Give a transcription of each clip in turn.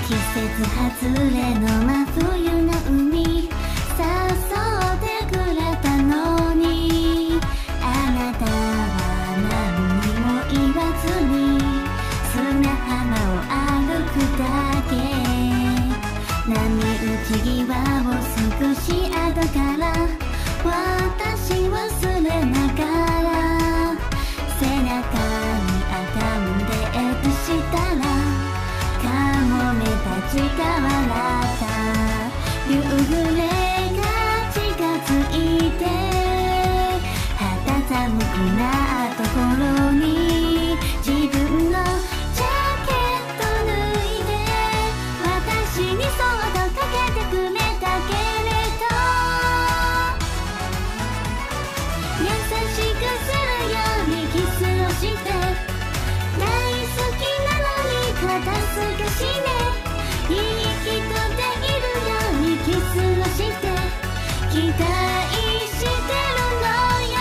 季節外れの真冬の海誘ってくれたのに、あなたは何にも言わずに砂浜を歩くだけ。波打ち際を少し後から私忘れながら背中に赤んでエッしたらカモメたちが笑った。夕暮れが近づいて肌寒くなった頃に自分のジャケット脱いで私にそっとかけてくれたけれど、優しくするようにキスをして大好きなのに肩透かしね、いい人でいるようにキスをして期待してるのよ。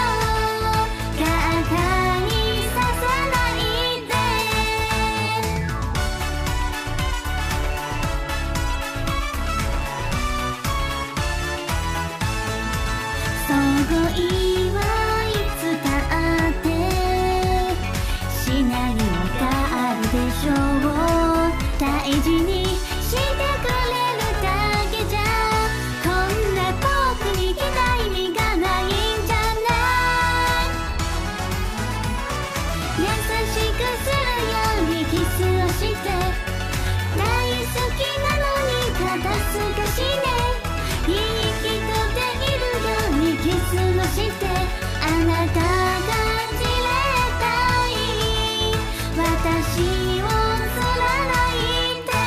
肩に刺さないで。そう恋はいつだってシナリオがあるでしょう。大事にしてくれるだけじゃこんな遠くに来た意味がないんじゃない。優しくするようにキスをして大好きなのに肩透かしね、いい人でいるようにキスをしてあなたがじれたい私を釣らないで。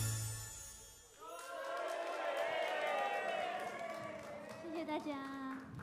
谢谢大家。